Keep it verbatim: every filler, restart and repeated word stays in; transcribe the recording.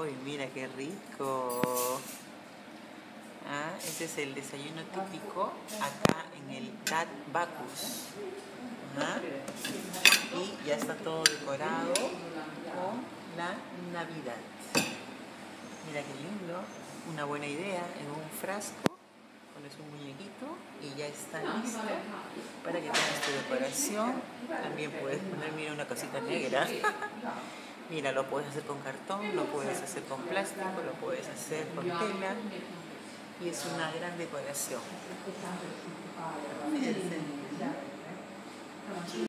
Uy, mira qué rico. Ah, ese es el desayuno típico acá en el Dat Bacchus. ¿Ah? Y ya está todo decorado con la Navidad. Mira qué lindo. Una buena idea en un frasco. Pones un muñequito y ya está listo para que tengas tu decoración. También puedes poner, mira, una cosita negra. Mira, lo puedes hacer con cartón, lo puedes hacer con plástico, lo puedes hacer con tela. Y es una gran decoración. Fíjense.